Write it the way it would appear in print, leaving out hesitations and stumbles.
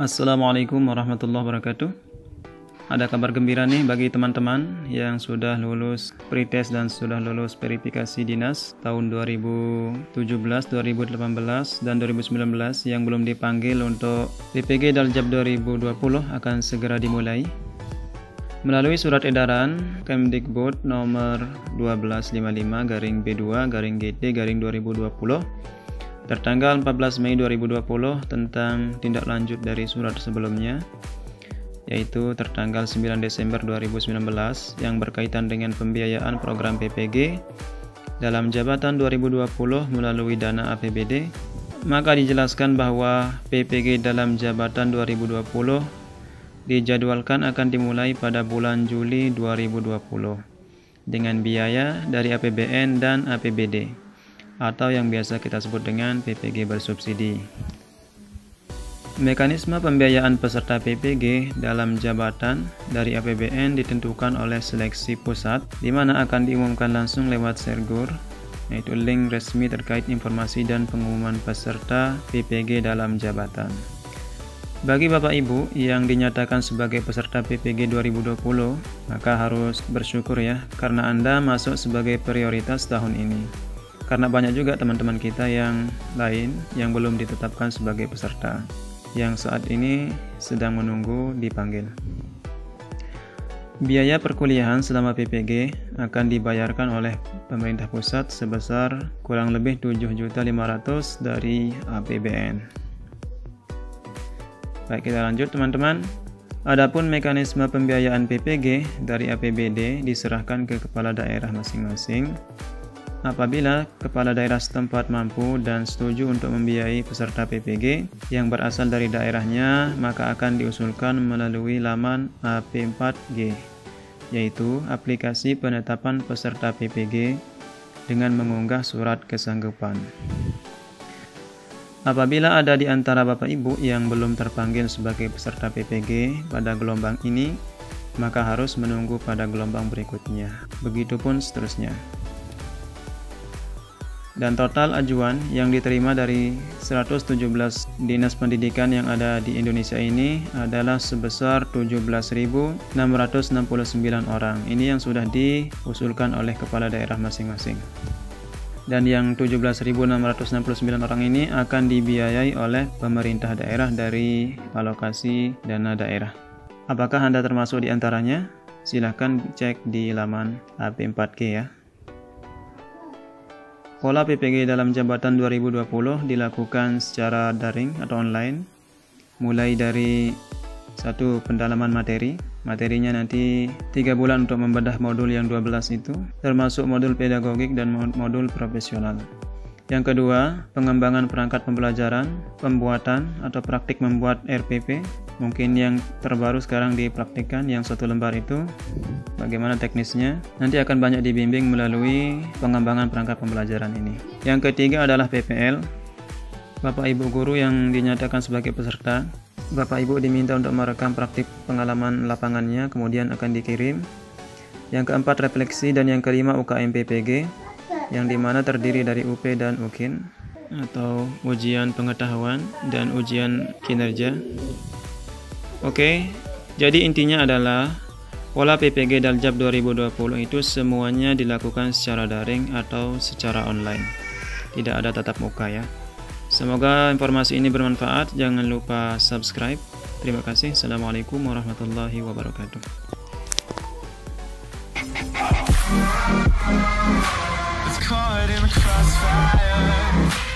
Assalamualaikum warahmatullahi wabarakatuh. Ada kabar gembira nih bagi teman-teman yang sudah lulus pretest dan sudah lulus verifikasi dinas tahun 2017, 2018, dan 2019 yang belum dipanggil untuk PPG Daljab 2020 akan segera dimulai. Melalui surat edaran Kemdikbud nomor 1255/B2/GT/2020 tertanggal 14 Mei 2020 tentang tindak lanjut dari surat sebelumnya, yaitu tertanggal 9 Desember 2019 yang berkaitan dengan pembiayaan program PPG dalam jabatan 2020 melalui dana APBD, maka dijelaskan bahwa PPG dalam jabatan 2020 dijadwalkan akan dimulai pada bulan Juli 2020 dengan biaya dari APBN dan APBD, atau yang biasa kita sebut dengan PPG bersubsidi. Mekanisme pembiayaan peserta PPG dalam jabatan dari APBN ditentukan oleh seleksi pusat, di mana akan diumumkan langsung lewat Sergur, yaitu link resmi terkait informasi dan pengumuman peserta PPG dalam jabatan. Bagi Bapak Ibu yang dinyatakan sebagai peserta PPG 2020, maka harus bersyukur ya, karena Anda masuk sebagai prioritas tahun ini. Karena banyak juga teman-teman kita yang lain yang belum ditetapkan sebagai peserta, yang saat ini sedang menunggu dipanggil. Biaya perkuliahan selama PPG akan dibayarkan oleh pemerintah pusat sebesar kurang lebih 7.500.000 dari APBN. Baik, kita lanjut teman-teman. Adapun mekanisme pembiayaan PPG dari APBD diserahkan ke kepala daerah masing-masing. Apabila kepala daerah setempat mampu dan setuju untuk membiayai peserta PPG yang berasal dari daerahnya, maka akan diusulkan melalui laman AP4G, yaitu aplikasi penetapan peserta PPG, dengan mengunggah surat kesanggupan. Apabila ada di antara Bapak Ibu yang belum terpanggil sebagai peserta PPG pada gelombang ini, maka harus menunggu pada gelombang berikutnya. Begitupun seterusnya. Dan total ajuan yang diterima dari 117 dinas pendidikan yang ada di Indonesia ini adalah sebesar 17.669 orang. Ini yang sudah diusulkan oleh kepala daerah masing-masing. Dan yang 17.669 orang ini akan dibiayai oleh pemerintah daerah dari alokasi dana daerah. Apakah Anda termasuk di antaranya? Silahkan cek di laman AP4G ya. Pola PPG dalam jabatan 2020 dilakukan secara daring atau online, mulai dari satu pendalaman materi. Materinya nanti 3 bulan untuk membedah modul yang 12 itu, termasuk modul pedagogik dan modul profesional. Yang kedua, pengembangan perangkat pembelajaran, pembuatan atau praktik membuat RPP. Mungkin yang terbaru sekarang dipraktikkan yang 1 lembar itu, bagaimana teknisnya. Nanti akan banyak dibimbing melalui pengembangan perangkat pembelajaran ini. Yang ketiga adalah PPL. Bapak Ibu guru yang dinyatakan sebagai peserta, Bapak Ibu diminta untuk merekam praktik pengalaman lapangannya, kemudian akan dikirim. Yang keempat refleksi, dan yang kelima UKM PPG, yang dimana terdiri dari UP dan UKIN atau ujian pengetahuan dan ujian kinerja. Oke, jadi intinya adalah pola PPG Daljab 2020 itu semuanya dilakukan secara daring atau secara online. Tidak ada tatap muka ya. Semoga informasi ini bermanfaat. Jangan lupa subscribe. Terima kasih. Assalamualaikum warahmatullahi wabarakatuh. Caught in the crossfire.